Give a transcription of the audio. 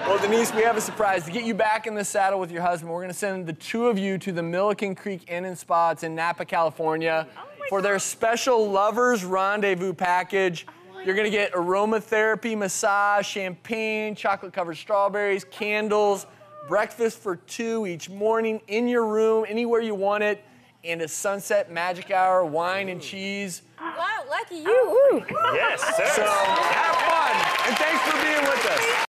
Well, Denise, we have a surprise. To get you back in the saddle with your husband, we're going to send the two of you to the Milliken Creek Inn and Spa. It's in Napa, California, for their special Lovers Rendezvous package. You're going to get aromatherapy, massage, champagne, chocolate-covered strawberries, candles, breakfast for two each morning in your room, anywhere you want it, and a sunset magic hour, wine and cheese. Wow, lucky you. Yes, sir. So have fun, and thanks for being with us.